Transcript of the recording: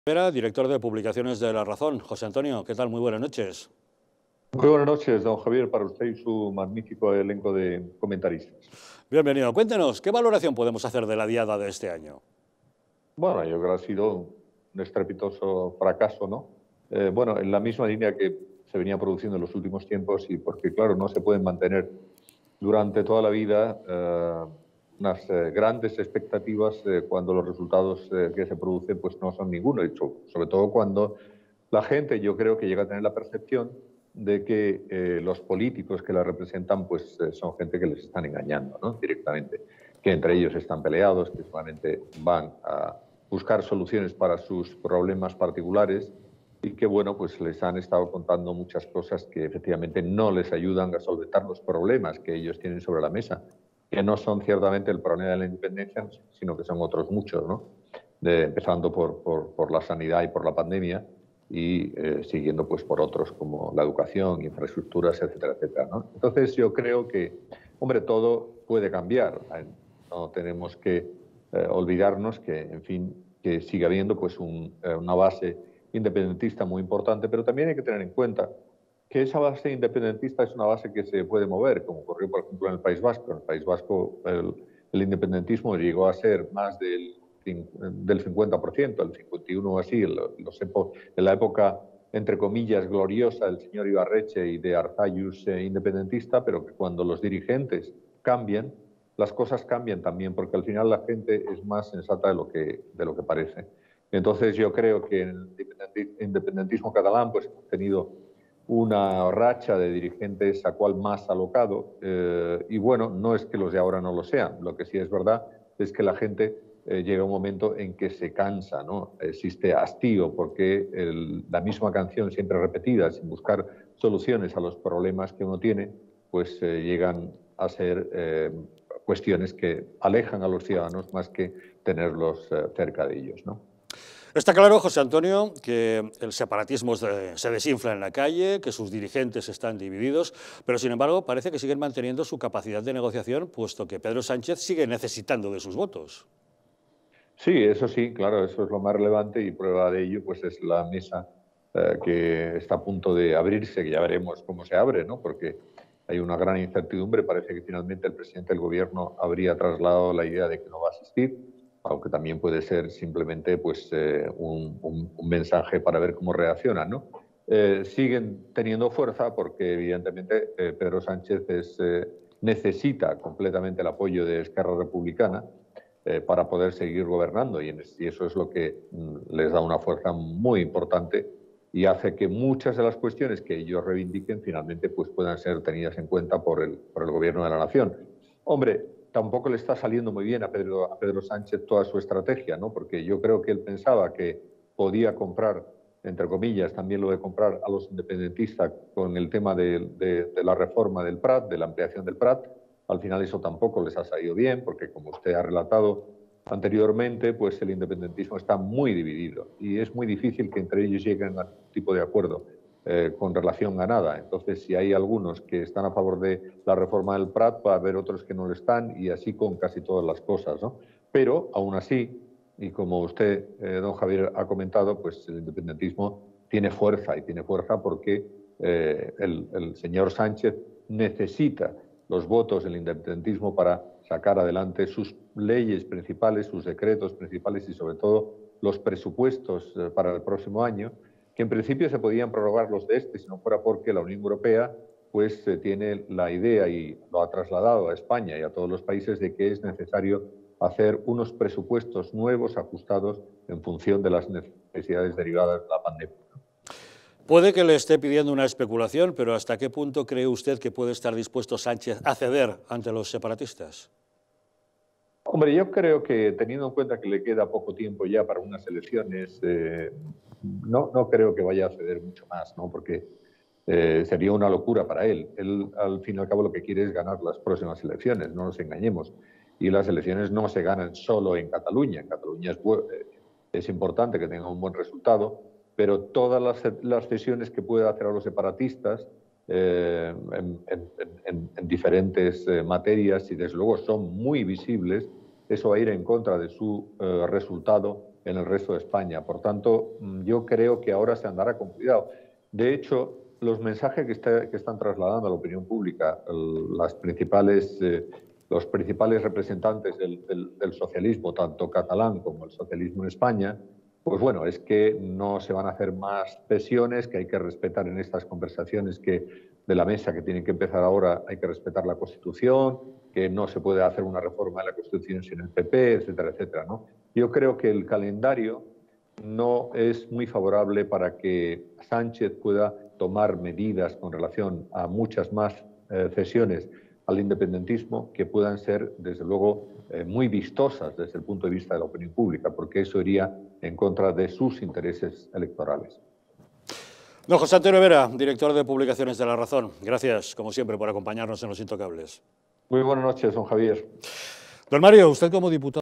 Era director de publicaciones de La Razón. José Antonio, ¿qué tal? Muy buenas noches. Muy buenas noches, don Javier, para usted y su magnífico elenco de comentaristas. Bienvenido. Cuéntenos, ¿qué valoración podemos hacer de la diada de este año? Bueno, yo creo que ha sido un estrepitoso fracaso, ¿no? Bueno, en la misma línea que se venía produciendo en los últimos tiempos y porque, claro, no se pueden mantener durante toda la vida unas grandes expectativas cuando los resultados que se producen pues no son ninguno. Sobre todo cuando la gente, yo creo que llega a tener la percepción de que los políticos que la representan pues son gente que les están engañando, ¿no? Directamente, que entre ellos están peleados, que solamente van a buscar soluciones para sus problemas particulares y que, bueno, pues les han estado contando muchas cosas que efectivamente no les ayudan a solventar los problemas que ellos tienen sobre la mesa, que no son ciertamente el problema de la independencia, sino que son otros muchos, ¿no? Empezando por la sanidad y por la pandemia y siguiendo pues por otros como la educación, infraestructuras, etcétera, etcétera, ¿no? Entonces yo creo que, hombre, todo puede cambiar. No tenemos que olvidarnos que, en fin, que sigue habiendo pues una base independentista muy importante, pero también hay que tener en cuenta que esa base independentista es una base que se puede mover, como ocurrió, por ejemplo, en el País Vasco. En el País Vasco el independentismo llegó a ser más del 50%, el 51% o así, en la época, entre comillas, gloriosa del señor Ibarretxe y de Arzallus independentista, pero que cuando los dirigentes cambian, las cosas cambian también, porque al final la gente es más sensata de lo que parece. Entonces yo creo que en el independentismo catalán pues hemos tenido una racha de dirigentes a cual más alocado y bueno, no es que los de ahora no lo sean, lo que sí es verdad es que la gente llega un momento en que se cansa, ¿no? Existe hastío porque la misma canción siempre repetida, sin buscar soluciones a los problemas que uno tiene, pues llegan a ser cuestiones que alejan a los ciudadanos más que tenerlos cerca de ellos, ¿no? Está claro, José Antonio, que el separatismo se desinfla en la calle, que sus dirigentes están divididos, pero sin embargo parece que siguen manteniendo su capacidad de negociación, puesto que Pedro Sánchez sigue necesitando de sus votos. Sí, eso sí, claro, eso es lo más relevante y prueba de ello pues es la mesa que está a punto de abrirse, que ya veremos cómo se abre, ¿no? Porque hay una gran incertidumbre, parece que finalmente el presidente del gobierno habría trasladado la idea de que no va a asistir, aunque también puede ser simplemente pues un mensaje para ver cómo reaccionan, ¿no? Siguen teniendo fuerza porque evidentemente Pedro Sánchez necesita completamente el apoyo de Esquerra Republicana para poder seguir gobernando y eso es lo que les da una fuerza muy importante y hace que muchas de las cuestiones que ellos reivindiquen finalmente pues puedan ser tenidas en cuenta por el gobierno de la nación. Hombre, tampoco le está saliendo muy bien a Pedro Sánchez toda su estrategia, ¿no? Porque yo creo que él pensaba que podía comprar, entre comillas, también lo de comprar a los independentistas con el tema de la reforma del Prat, de la ampliación del Prat. Al final eso tampoco les ha salido bien, porque como usted ha relatado anteriormente, pues el independentismo está muy dividido y es muy difícil que entre ellos lleguen a algún tipo de acuerdo con relación a nada. Entonces, si hay algunos que están a favor de la reforma del Prat, va a haber otros que no lo están y así con casi todas las cosas, ¿no? Pero, aún así, y como usted, don Javier, ha comentado, pues el independentismo tiene fuerza y tiene fuerza porque el señor Sánchez necesita los votos del independentismo para sacar adelante sus leyes principales, sus decretos principales y sobre todo los presupuestos para el próximo año, que en principio se podían prorrogar los de este si no fuera porque la Unión Europea pues tiene la idea y lo ha trasladado a España y a todos los países de que es necesario hacer unos presupuestos nuevos ajustados en función de las necesidades derivadas de la pandemia. Puede que le esté pidiendo una especulación, pero ¿hasta qué punto cree usted que puede estar dispuesto Sánchez a ceder ante los separatistas? Hombre, yo creo que teniendo en cuenta que le queda poco tiempo ya para unas elecciones, no creo que vaya a ceder mucho más, ¿no? Porque sería una locura para él. Él, al fin y al cabo, lo que quiere es ganar las próximas elecciones, no nos engañemos. Y las elecciones no se ganan solo en Cataluña. En Cataluña es importante que tenga un buen resultado, pero todas las cesiones que puede hacer a los separatistas en diferentes materias y desde luego son muy visibles, eso va a ir en contra de su resultado en el resto de España. Por tanto, yo creo que ahora se andará con cuidado. De hecho, los mensajes que están trasladando a la opinión pública los principales representantes del socialismo, tanto catalán como el socialismo en España, pues bueno, es que no se van a hacer más cesiones, que hay que respetar en estas conversaciones de la mesa que tienen que empezar ahora, hay que respetar la Constitución, que no se puede hacer una reforma de la Constitución sin el PP, etcétera, etcétera, ¿no? Yo creo que el calendario no es muy favorable para que Sánchez pueda tomar medidas con relación a muchas más cesiones al independentismo que puedan ser, desde luego, muy vistosas desde el punto de vista de la opinión pública, porque eso iría en contra de sus intereses electorales. Don José Antonio Vera, director de Publicaciones de La Razón. Gracias, como siempre, por acompañarnos en Los Intocables. Muy buenas noches, don Javier. Don Mario, usted como diputado